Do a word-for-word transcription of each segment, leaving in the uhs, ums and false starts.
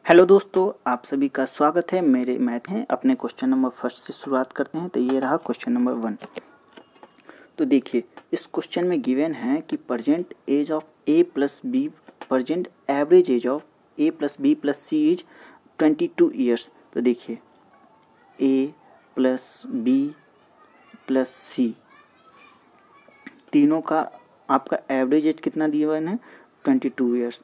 Hello दोस्तों, आप सभी का स्वागत है मेरे मैथ हैं। अपने क्वेश्चन नंबर फर्स्ट से शुरुआत करते हैं। तो ये रहा क्वेश्चन नंबर वन। तो देखिए, इस क्वेश्चन में गिवन है कि present age of A plus B, present average age of A plus B plus C is twenty two years. तो देखिए, A plus B plus C तीनों का आपका एवरेज एज कितना दिया हुआ है? Twenty two years.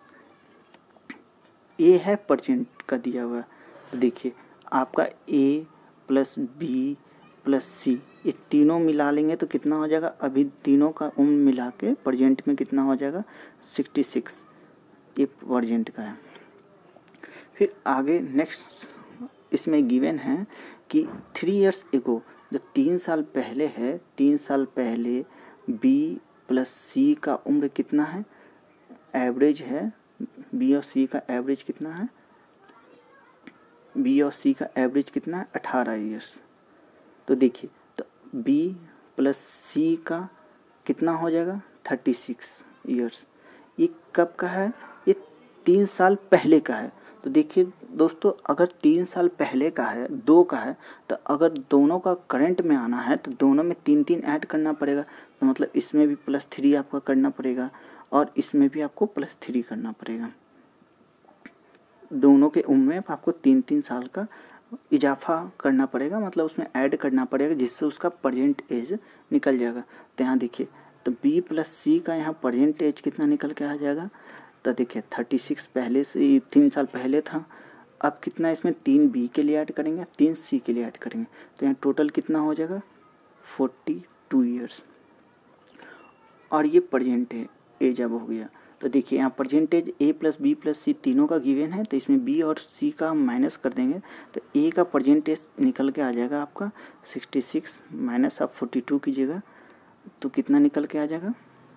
ए है परसेंट का दिया हुआ है। तो देखिए, आपका A plus B plus C ये तीनों मिला लेंगे तो कितना हो जाएगा? अभी तीनों का उम्र मिला के प्रजेंट में कितना हो जाएगा? Sixty six. ये प्रजेंट का है। फिर आगे नेक्स्ट इसमें गिवन है कि थ्री इयर्स एगो, जो तीन साल पहले है, तीन साल पहले बी प्लस सी का उम्र कितना है? एवरेज है। बी और सी का एवरेज कितना है? बी और सी का एवरेज कितना है? अठारह ईयर्स। तो देखिए, तो बी प्लस सी का कितना हो जाएगा? Thirty six years. ये कब का है? ये तीन साल पहले का है। तो देखिए दोस्तों, अगर तीन साल पहले का है, दो का है, तो अगर दोनों का करंट में आना है तो दोनों में तीन तीन ऐड करना पड़ेगा। तो मतलब इसमें भी प्लस थ्री आपका करना पड़ेगा और इसमें भी आपको प्लस थ्री करना पड़ेगा। दोनों के उम्र में आपको तीन तीन साल का इजाफा करना पड़ेगा, मतलब उसमें ऐड करना पड़ेगा, जिससे उसका प्रेजेंट एज निकल जाएगा। तो यहाँ देखिए, तो बी प्लस सी का यहाँ प्रेजेंट एज कितना निकल के आ जाएगा? तो देखिए थर्टी सिक्स पहले से तीन साल पहले था। अब कितना इसमें तीन बी के लिए ऐड करेंगे, तीन सी के लिए ऐड करेंगे, तो यहाँ टोटल कितना हो जाएगा? Forty two years. और ये प्रेजेंट एज अब हो गया। तो देखिए, यहाँ percentage A plus B plus C तीनों का गिवन है, तो इसमें बी और सी का माइनस कर देंगे तो ए का परसेंटेज निकल के आ जाएगा आपका सिक्सटी सिक्स माइनस आप फोर्टी टू कीजिएगा तो कितना निकल के आ जाएगा?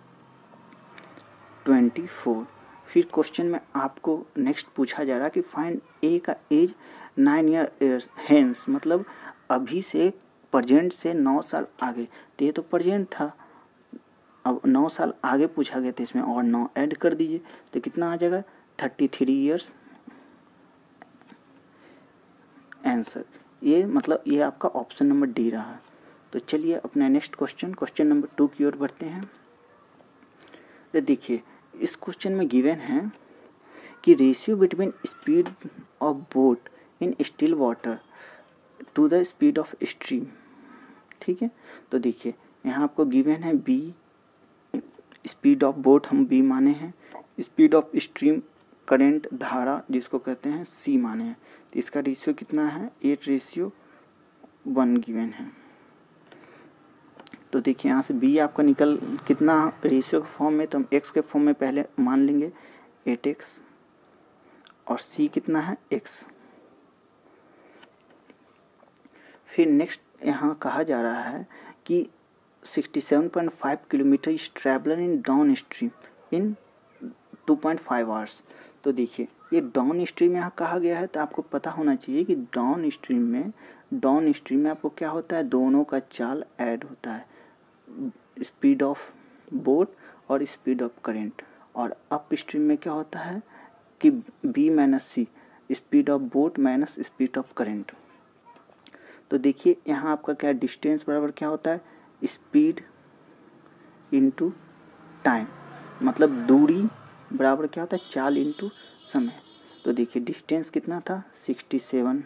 Twenty four. फिर क्वेश्चन में आपको नेक्स्ट पूछा जा रहा है कि फाइंड ए का एज नाइन ईयर हेंस, मतलब अभी से प्रजेंट से नौ साल आगे। तो ये तो प्रजेंट था, अब नौ साल आगे पूछा गया था, इसमें और नौ ऐड कर दीजिए तो कितना आ जाएगा? Thirty three years answer. ये मतलब ये आपका ऑप्शन नंबर डी रहा। तो चलिए अपना next question question number two की ओर बढ़ते हैं। तो देखिए, इस क्वेश्चन में गिवन है कि ratio between speed of boat in still water to the speed of stream. ठीक है, तो देखिए यहाँ आपको गिवन है बी, स्पीड ऑफ बोट हम बी माने हैं, स्पीड ऑफ स्ट्रीम करंट धारा जिसको कहते हैं सी माने हैं। तो इसका रेशियो कितना है? एट रेशियो वन गिवन है। तो देखिए यहाँ से बी आपका निकल कितना रेशियो के फॉर्म में, तो हम एक्स के फॉर्म में पहले मान लेंगे एट एक्स, और सी कितना है? एक्स। फिर नेक्स्ट यहाँ कहा जा रहा है कि sixty seven point five kilometre is traveller in down stream in two point five hours. तो देखिए, ये डाउन स्ट्रीम यहाँ कहा गया है, तो आपको पता होना चाहिए कि डाउन स्ट्रीम में डाउन स्ट्रीम में आपको क्या होता है? दोनों का चाल ऐड होता है, स्पीड ऑफ बोट और स्पीड ऑफ करंट। और अप स्ट्रीम में क्या होता है कि B minus C, speed of boat minus speed of current. तो देखिए यहाँ आपका क्या डिस्टेंस बराबर क्या होता है? स्पीड इनटू टाइम, मतलब दूरी बराबर क्या होता है? चाल इनटू समय। तो देखिए डिस्टेंस कितना था? Sixty seven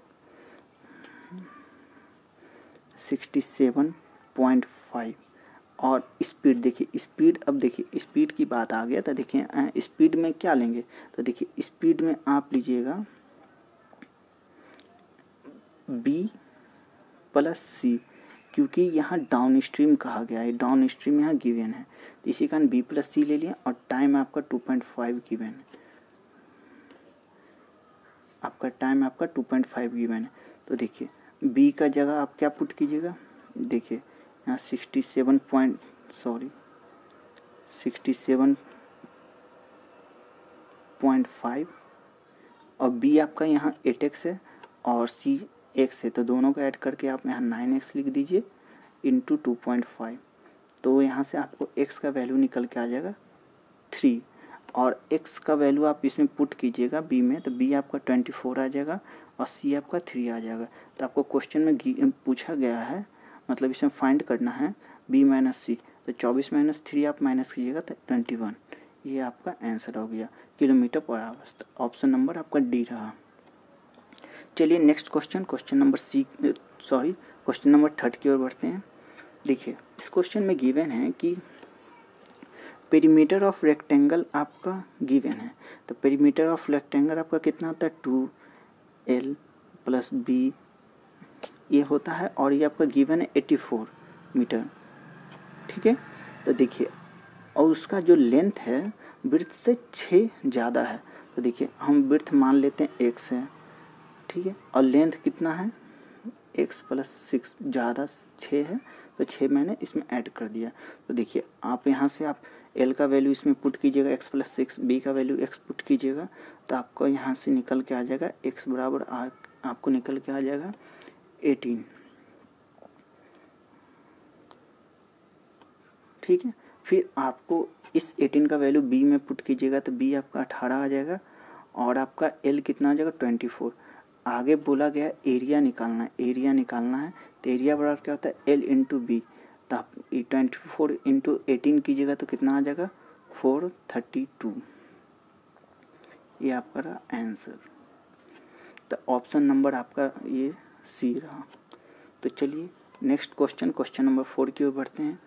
sixty seven point five. और स्पीड देखिए, स्पीड अब देखिए स्पीड की बात आ गया। तो देखिए स्पीड में क्या लेंगे? तो देखिए स्पीड में आप लीजिएगा बी प्लस सी, क्योंकि यहाँ डाउन स्ट्रीम कहा गया है, डाउन स्ट्रीम यहाँ गिवन है, तो इसी कारण बी प्लस सी ले लिया। और टाइम आपका टू पॉइंट फाइव गिवन है, आपका टाइम आपका टू पॉइंट फाइव गिवन है। तो देखिए बी का जगह आप क्या पुट कीजिएगा? देखिए यहाँ sixty seven point sorry sixty seven point five और बी आपका यहाँ एट एक्स है और सी एक्स है, तो दोनों को ऐड करके आप यहाँ नाइन एक्स लिख दीजिए इंटू टू पॉइंट फाइव। तो यहाँ से आपको एक्स का वैल्यू निकल के आ जाएगा थ्री, और x का वैल्यू आप इसमें पुट कीजिएगा b में, तो b आपका ट्वेंटी फोर आ जाएगा और c आपका थ्री आ जाएगा। तो आपको क्वेश्चन में पूछा गया है, मतलब इसमें फाइंड करना है b माइनस सी, तो चौबीस माइनस थ्री आप माइनस कीजिएगा तो ट्वेंटी वन, ये आपका आंसर हो गया किलोमीटर पर आवर। ऑप्शन नंबर आपका डी रहा। चलिए next question, question number C sorry question number third की ओर बढ़ते हैं। देखिए इस क्वेश्चन में गिवन है कि पेरीमीटर ऑफ रेक्टेंगल आपका गिवन है, तो पेरीमीटर ऑफ रेक्टेंगल आपका कितना होता है टू एल प्लस बी ये होता है, और ये आपका गिवन है एटी फोर मीटर, ठीक है। तो देखिए और उसका जो लेंथ है ब्रेड्थ से छः ज़्यादा है, तो देखिए हम ब्रेड्थ मान लेते हैं एक्स है, ठीक है, और लेंथ कितना है एक्स प्लस सिक्स, ज़्यादा छः है तो छः मैंने इसमें ऐड कर दिया। तो देखिए आप यहाँ से आप एल का वैल्यू इसमें पुट कीजिएगा एक्स प्लस सिक्स, बी का वैल्यू एक्स पुट कीजिएगा, तो आपको यहाँ से निकल के आ जाएगा एक्स बराबर आ, आपको निकल के आ जाएगा एटीन, ठीक है। फिर आपको इस एटीन का वैल्यू बी में पुट कीजिएगा तो बी आपका अठारह आ जाएगा, और आपका एल कितना आ जाएगा ट्वेंटी फोर। आगे बोला गया एरिया निकालना है, एरिया निकालना है, तो एरिया बराबर क्या होता है एल इंटू बी, तो आप ट्वेंटी फोर इंटू एटीन कीजिएगा तो कितना आ जाएगा फोर थर्टी टू, ये आपका रहा आंसर। तो ऑप्शन नंबर आपका ये सी रहा। तो चलिए next question, question number four की ओर बढ़ते हैं।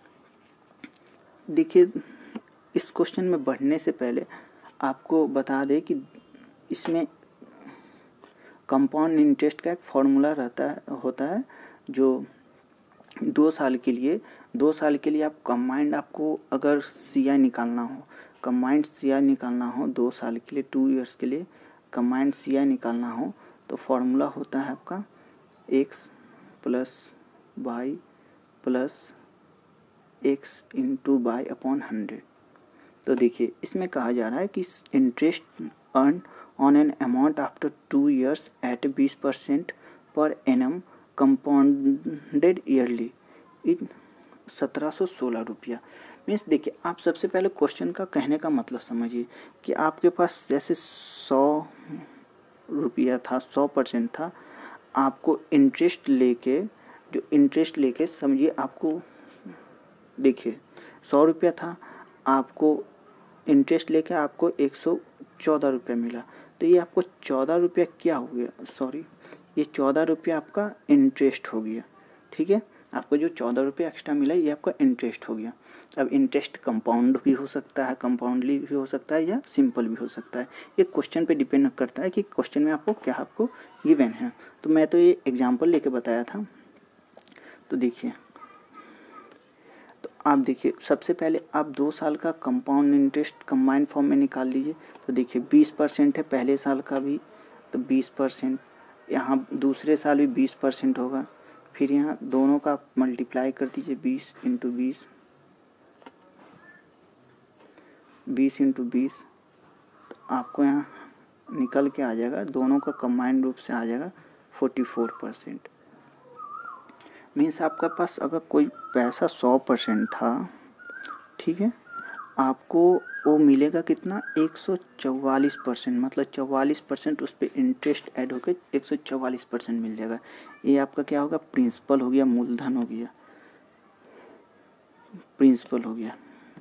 देखिए इस क्वेश्चन में बढ़ने से पहले आपको बता दें कि इसमें कंपाउंड इंटरेस्ट का एक फॉर्मूला रहता है होता है जो दो साल के लिए दो साल के लिए आप कंबाइंड आपको अगर सी आई निकालना हो कंबाइंड सी आई निकालना हो दो साल के लिए टू इयर्स के लिए कंबाइंड सी आई निकालना हो तो फॉर्मूला होता है आपका X plus Y plus X into Y upon hundred. तो देखिए इसमें कहा जा रहा है कि interest earn on an amount after two years at बीस परसेंट पर एनम कंपाउंडेड ईयरली इन सत्रह सौ सोलह रुपया। मीन्स देखिए आप सबसे पहले क्वेश्चन का कहने का मतलब समझिए कि आपके पास जैसे सौ रुपया था, सौ परसेंट था, आपको इंटरेस्ट लेके जो इंटरेस्ट लेके समझिए आपको देखिए सौ रुपया था, आपको इंटरेस्ट लेके आपको एक सौ चौदह रुपया मिला, तो ये आपको चौदह रुपया क्या हो गया सॉरी ये चौदह रुपया आपका इंटरेस्ट हो गया, ठीक है। आपको जो चौदह रुपया एक्स्ट्रा मिला ये आपका इंटरेस्ट हो गया। अब इंटरेस्ट कंपाउंड भी हो सकता है, कंपाउंडली भी हो सकता है या सिंपल भी हो सकता है, ये क्वेश्चन पे डिपेंड करता है कि क्वेश्चन में आपको क्या आपको गिवन है। तो मैं तो ये एग्जांपल लेके बताया था। तो देखिए तो आप देखिए सबसे पहले आप दो साल का कंपाउंड इंटरेस्ट कंबाइंड फॉर्म में निकाल लीजिए। तो देखिए बीस परसेंट है पहले साल का भी, तो बीस परसेंट यहाँ दूसरे साल भी बीस परसेंट होगा, फिर यहाँ दोनों का मल्टीप्लाई कर दीजिए बीस इंटू बीस बीस इंटू बीस, तो आपको यहाँ निकल के आ जाएगा दोनों का कंबाइंड रूप से आ जाएगा फोर्टी फोर परसेंट। मीन्स आपका पास अगर कोई पैसा सौ परसेंट था, ठीक है, आपको वो मिलेगा कितना एक सौ चौवालीस परसेंट, मतलब चौवालीस परसेंट उस पर इंटरेस्ट ऐड होकर एक सौ चौवालीस परसेंट मिल जाएगा। ये आपका क्या होगा प्रिंसिपल हो गया, मूलधन हो गया, प्रिंसिपल हो गया,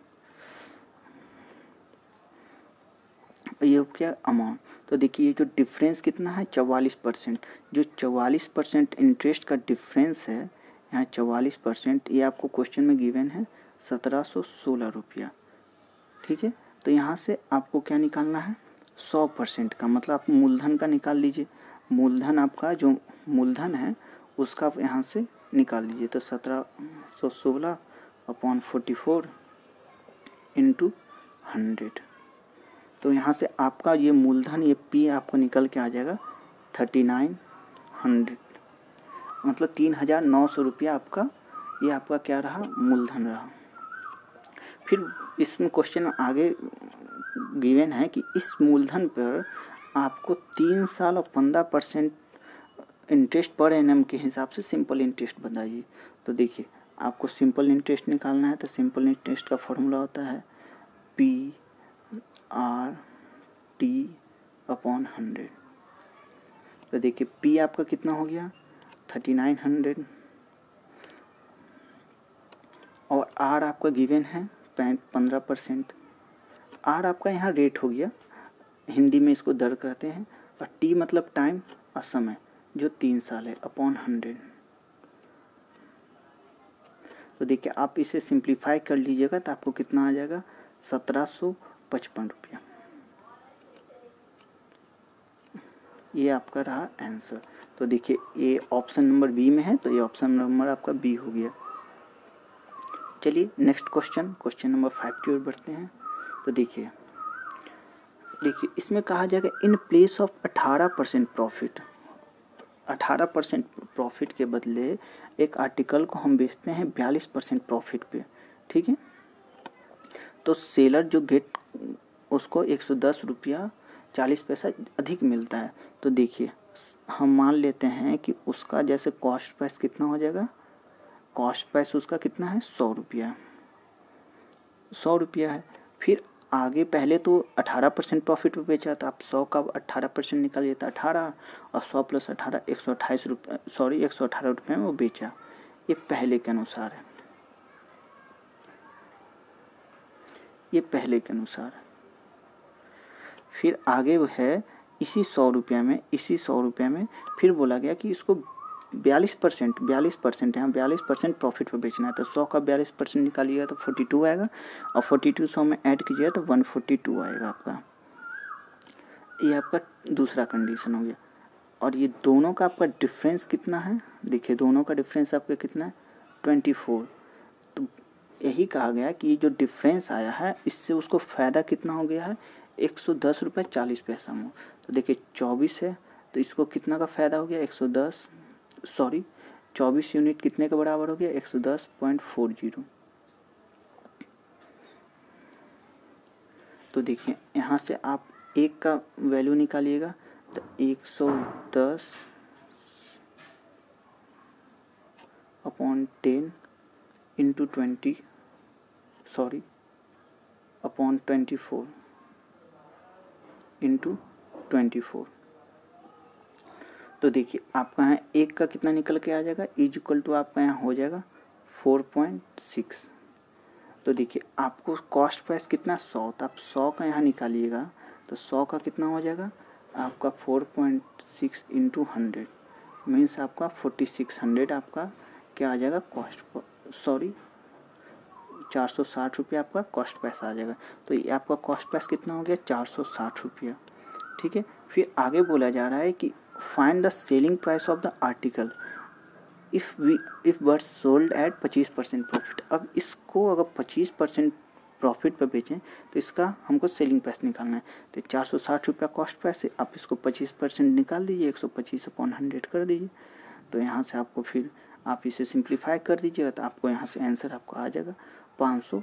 ये हो गया अमाउंट। तो देखिए ये जो डिफरेंस कितना है चौवालीस परसेंट, जो चौवालीस परसेंट इंटरेस्ट का डिफरेंस है यहाँ चौवालीस परसेंट, ये आपको क्वेश्चन में गिवन है सत्रह सौ सोलह रुपया, ठीक है। तो यहाँ से आपको क्या निकालना है सौ परसेंट का, मतलब आप मूलधन का निकाल लीजिए, मूलधन आपका जो मूलधन है उसका आप यहाँ से निकाल लीजिए। तो सत्रह सौ सोलह upon forty four into hundred, तो यहाँ से आपका ये मूलधन ये पी आपको निकल के आ जाएगा थर्टी नाइन हंड्रेड, मतलब तीन हज़ार नौ सौ रुपया आपका ये आपका क्या रहा मूलधन रहा। फिर इसमें क्वेश्चन आगे गिवन है कि इस मूलधन पर आपको तीन साल और पंद्रह परसेंट इंटरेस्ट पर एनम के हिसाब से सिंपल इंटरेस्ट बताइए। तो देखिए आपको सिंपल इंटरेस्ट निकालना है, तो सिंपल इंटरेस्ट का फॉर्मूला होता है P R T upon hundred. तो देखिए पी आपका कितना हो गया थर्टी नाइन हंड्रेड और आर आपका गिवन है पंद्रह परसेंट। आर आपका यहाँ रेट हो गया, हिंदी में इसको दर कहते हैं, और टी मतलब टाइम और समय जो तीन साल है अपॉन हंड्रेड। तो देखिए आप इसे सिंप्लीफाई कर लीजिएगा तो आपको कितना आ जाएगा सत्रह सौ पचपन रुपया। ये आपका रहा आंसर। तो देखिए ये ऑप्शन नंबर बी में है, तो ये ऑप्शन नंबर आपका बी हो गया। चलिए next question, question number five की ओर बढ़ते हैं। तो देखिए देखिए इसमें कहा जाएगा इन प्लेस ऑफ अठारह परसेंट प्रॉफिट, अठारह परसेंट प्रॉफिट के बदले एक आर्टिकल को हम बेचते हैं बयालीस परसेंट प्रॉफिट पे, ठीक है। तो सेलर जो गेट उसको एक सौ दस रुपया चालीस पैसा अधिक मिलता है। तो देखिए हम मान लेते हैं कि उसका जैसे कॉस्ट प्राइस कितना हो जाएगा, कॉस्ट प्राइस उसका कितना है सौ रुपया, सौ रुपया है। फिर आगे पहले तो अठारह परसेंट प्रॉफिट पे बेचा था, आप सौ का अठारह परसेंट निकालिए तो अठारह, और सौ प्लस अठारह एक सौ अट्ठाईस रुपये सॉरी एक सौ अठारह रुपये में वो बेचा। ये पहले के अनुसार है, ये पहले के अनुसार है। फिर आगे वो है इसी सौ रुपये में, इसी सौ रुपये में फिर बोला गया कि इसको बयालीस परसेंट बयालीस परसेंट यहाँ बयालीस परसेंट प्रॉफिट पर बेचना है। तो सौ का बयालीस परसेंट निकालिएगा तो फोर्टी टू आएगा, और फोर्टी टू सौ में ऐड कीजिएगा तो वन फोर्टी टू आएगा आपका। ये आपका दूसरा कंडीशन हो गया। और ये दोनों का आपका डिफरेंस कितना है, देखिए दोनों का डिफरेंस आपका कितना है ट्वेंटी फोर। तो यही कहा गया कि ये जो डिफरेंस आया है इससे उसको फ़ायदा कितना हो गया है एक सौ दस रुपये चालीस पैसा में। तो देखिए चौबीस है तो इसको कितना का फ़ायदा हो गया एक सौ दस सॉरी चौबीस यूनिट कितने के बराबर हो गया एक सौ दस पॉइंट फोर जीरो। तो देखिए यहाँ से आप एक का वैल्यू निकालिएगा तो एक सौ दस upon ten into twenty sorry upon twenty four into twenty four. तो देखिए आपका यहाँ एक का कितना निकल के आ जाएगा इज इक्वल टू आपका यहाँ हो जाएगा फोर पॉइंट सिक्स। तो देखिए आपको कॉस्ट प्राइस कितना सौ, तो आप सौ का यहाँ निकालिएगा तो सौ का कितना हो जाएगा आपका four point six into hundred means आपका फोर्टी सिक्स हंड्रेड आपका क्या आ जाएगा कॉस्ट सॉरी चार सौ साठ रुपये आपका कॉस्ट प्राइस आ जाएगा। तो ये आपका कॉस्ट प्राइस कितना हो गया चार सौ साठ रुपया, ठीक है। फिर आगे बोला जा रहा है कि find the selling price of the article if we if but sold at पच्चीस परसेंट प्रॉफिट। अब इसको अगर पच्चीस परसेंट प्रॉफिट पर बेचें तो इसका हमको सेलिंग प्राइस निकालना है। तो चार सौ साठ रुपया कॉस्ट प्राइस है, आप इसको पच्चीस परसेंट निकाल दीजिए, एक सौ पच्चीस अपॉन हंड्रेड कर दीजिए। तो यहाँ से आपको फिर आप इसे सिंप्लीफाई कर दीजिएगा तो आपको यहाँ से आंसर आपको आ जाएगा पाँच सौ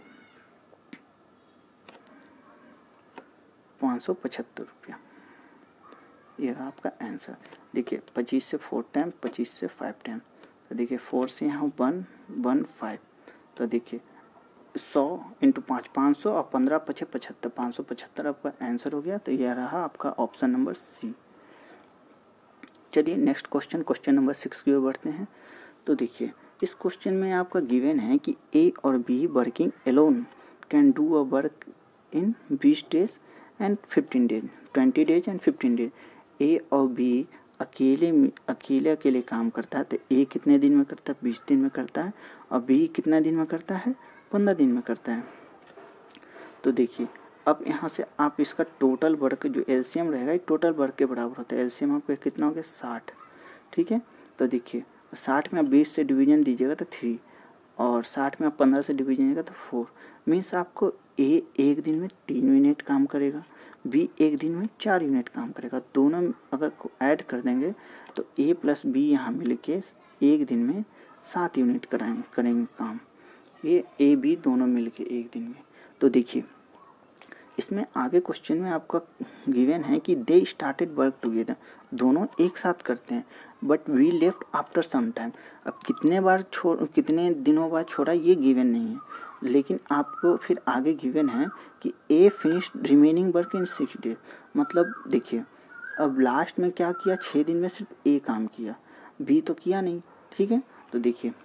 पाँच सौ पचहत्तर रुपया। ये रहा आपका आंसर। देखिए पच्चीस से फोर टाइम, पच्चीस से फाइव टाइम, तो देखिए फोर से यहाँ वन वन फाइव। तो देखिए सौ इंटू पाँच पाँच सौ और पंद्रह पचे पचहत्तर पाँच सौ पचहत्तर आपका आंसर हो गया। तो यह रहा आपका ऑप्शन नंबर सी। चलिए next question, question number six की ओर बढ़ते हैं। तो देखिए इस क्वेश्चन में आपका गिवन है कि ए और B working alone can do a work in बीस days and fifteen days twenty days and fifteen days. A और बी अकेले अकेले अकेले काम करता है, तो ए कितने दिन में करता है बीस दिन में करता है, और बी कितना दिन में करता है पंद्रह दिन में करता है। तो देखिए अब यहाँ से आप इसका टोटल वर्क जो एलसीएम रहेगा टोटल वर्क के बराबर होता है। एलसीएम आपका कितना हो गया साठ, ठीक है। तो देखिए साठ में आप बीस से डिवीजन दीजिएगा तो थ्री, और साठ में आप पंद्रह से डिवीजन दीजिएगा तो फोर। मीन्स आपको ए एक दिन में तीन यूनिट काम करेगा, बी एक दिन में चार यूनिट काम करेगा। दोनों अगर ऐड कर देंगे तो ए प्लस बी यहाँ मिल के एक दिन में सात यूनिट कराएंगे करेंगे काम, ये ए बी दोनों मिल के एक दिन में। तो देखिए इसमें आगे क्वेश्चन में आपका गिवन है कि दे स्टार्टेड वर्क टुगेदर, दोनों एक साथ करते हैं, but we left after some time. अब कितने बार छोड़ कितने दिनों बाद छोड़ा ये गिवन नहीं है, लेकिन आपको फिर आगे गिवन है कि A finished remaining work in six day, मतलब देखिए अब लास्ट में क्या किया, छः दिन में सिर्फ ए काम किया, बी तो किया नहीं, ठीक है। तो देखिए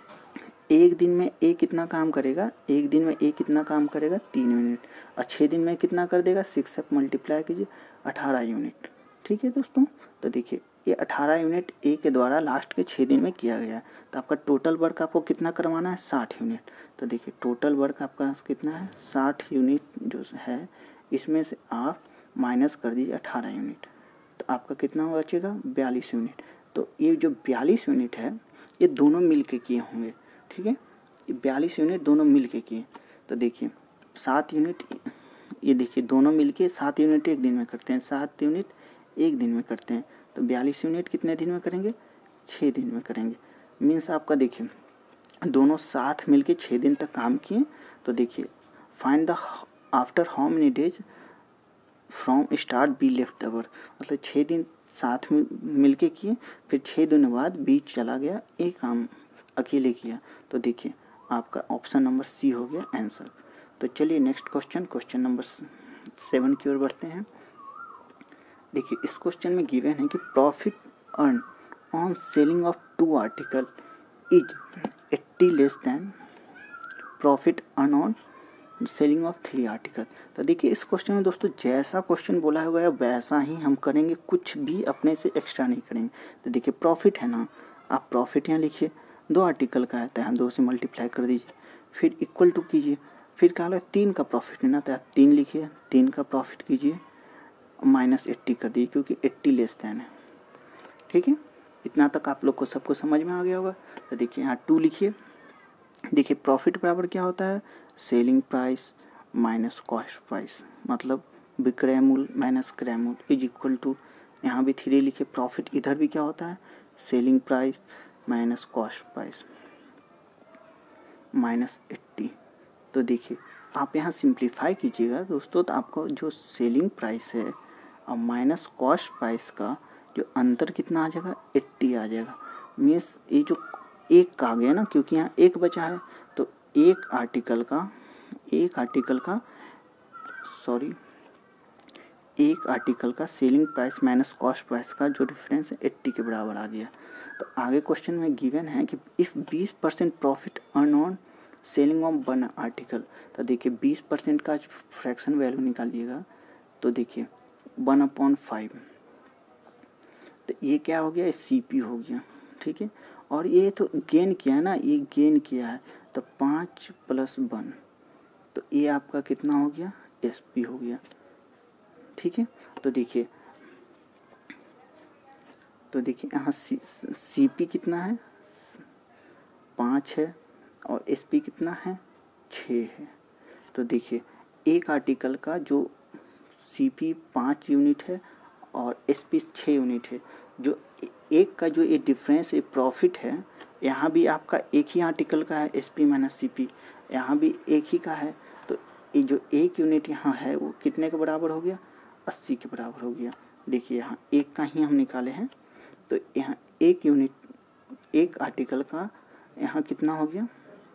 एक दिन में ए कितना काम करेगा, एक दिन में ए कितना काम करेगा, तीन यूनिट, और छः दिन में कितना कर देगा, सिक्स से मल्टीप्लाई कीजिए, अठारह यूनिट, ठीक है दोस्तों। तो देखिए ये अठारह यूनिट ए के द्वारा लास्ट के छः दिन में किया गया है। तो आपका टोटल वर्क आपको कितना करवाना है, साठ यूनिट। तो देखिए टोटल वर्क आपका कितना है, साठ यूनिट जो है, इसमें से आप माइनस कर दीजिए अठारह यूनिट, तो आपका कितना बचेगा, बयालीस यूनिट। तो ये जो बयालीस यूनिट है ये दोनों मिल के किए होंगे, ठीक है, ये बयालीस यूनिट दोनों मिल के किए। तो देखिए सात यूनिट, ये देखिए दोनों मिल के सात यूनिट एक दिन में करते हैं, सात यूनिट एक दिन में करते हैं। तो बयालीस यूनिट कितने दिन में करेंगे, छः दिन में करेंगे। मीन्स आपका देखिए दोनों साथ मिल के छः दिन तक काम किए। तो देखिए find the after how many days from start B left the work, मतलब छः दिन साथ में मिल के किए, फिर छः दिन बाद बीच चला गया, एक काम अकेले किया। तो देखिए आपका ऑप्शन नंबर सी हो गया आंसर। तो चलिए next question, question number seven की ओर बढ़ते हैं। देखिए इस क्वेश्चन में गिवन है कि profit earn on selling of two article is eighty less than profit earn on selling of three article. तो देखिए इस क्वेश्चन में दोस्तों जैसा क्वेश्चन बोला हुआ वैसा ही हम करेंगे, कुछ भी अपने से एक्स्ट्रा नहीं करेंगे। तो देखिए प्रॉफिट है ना, आप प्रॉफिट यहाँ लिखिए, दो आर्टिकल का है तो यहाँ दो से मल्टीप्लाई कर दीजिए, फिर इक्वल टू कीजिए, फिर क्या होगा तीन का प्रॉफिट है ना, तो आप तीन लिखिए, तीन का प्रॉफिट कीजिए, माइनस एट्टी कर दीजिए क्योंकि एट्टी लेस दैन है, ठीक है। इतना तक आप लोग को सबको समझ में आ गया होगा। तो देखिए यहाँ टू लिखिए, देखिए प्रॉफिट बराबर क्या होता है, selling price minus cost price, मतलब विक्रय मूल्य माइनस क्रय मूल्य इज इक्वल टू, यहाँ भी थ्री लिखिए, प्रॉफिट इधर भी क्या होता है, selling price minus cost price minus eighty. तो देखिए आप यहाँ सिंप्लीफाई कीजिएगा दोस्तों, तो आपको जो सेलिंग प्राइस है और माइनस कॉस्ट प्राइस का जो अंतर कितना आ जाएगा, एट्टी आ जाएगा। मीन्स ये जो एक का आ गया ना, क्योंकि यहाँ एक बचा है, तो एक आर्टिकल का एक आर्टिकल का सॉरी एक आर्टिकल का selling price minus cost price का जो डिफरेंस है एट्टी के बराबर आ गया। तो आगे क्वेश्चन में गिवन है कि इफ़ बीस percent profit earn on selling of one article. तो देखिए बीस परसेंट का फ्रैक्शन वैल्यू निकालिएगा, तो देखिए वन अपॉन फाइव, तो ये क्या हो गया, सी पी हो गया, ठीक है। और ये तो गेन किया है ना, ये गेन किया है, तो पाँच प्लस वन, तो ये आपका कितना हो गया, एस पी हो गया, ठीक है। तो देखिए तो देखिए यहाँ सी सी पी कितना है, पाँच है, और एस पी कितना है, छः है। तो देखिए एक आर्टिकल का जो सी पी पाँच यूनिट है और एस पी छः यूनिट है, जो एक का जो ये डिफरेंस ये प्रॉफिट है, यहाँ भी आपका एक ही आर्टिकल का है S P minus C P, यहाँ भी एक ही का है, तो ये जो एक यूनिट यहाँ है वो कितने के बराबर हो गया, अस्सी के बराबर हो गया। देखिए यहाँ एक का ही हम निकाले हैं, तो यहाँ एक यूनिट एक आर्टिकल का यहाँ कितना हो गया,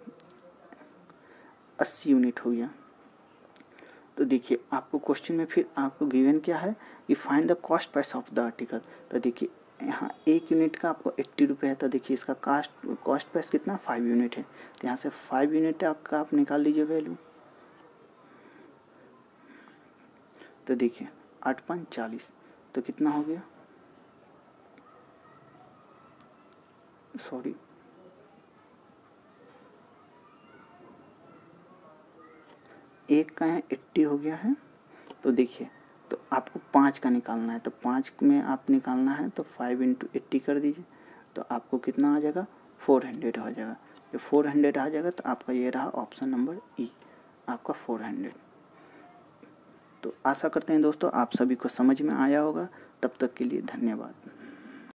अस्सी यूनिट हो गया। तो देखिए आपको क्वेश्चन में फिर आपको गिवन क्या है कि find the cost price of the article. तो देखिए यहाँ एक यूनिट का आपको एट्टी रुपये है, तो देखिए इसका कास्ट कॉस्ट प्राइस कितना, फाइव यूनिट है, तो यहाँ से फाइव यूनिट आपका आप निकाल लीजिए वैल्यू। तो देखिए आठ पाँच चालीस, तो कितना हो गया, सॉरी एक का है एट्टी हो गया है। तो देखिए तो आपको पाँच का निकालना है, तो पाँच में आप निकालना है तो फाइव इंटू एट्टी कर दीजिए, तो आपको कितना आ जाएगा, फोर हंड्रेड हो जाएगा। जब फोर हंड्रेड आ जाएगा तो आपका ये रहा ऑप्शन नंबर ई, आपका फोर हंड्रेड। तो आशा करते हैं दोस्तों आप सभी को समझ में आया होगा। तब तक के लिए धन्यवाद।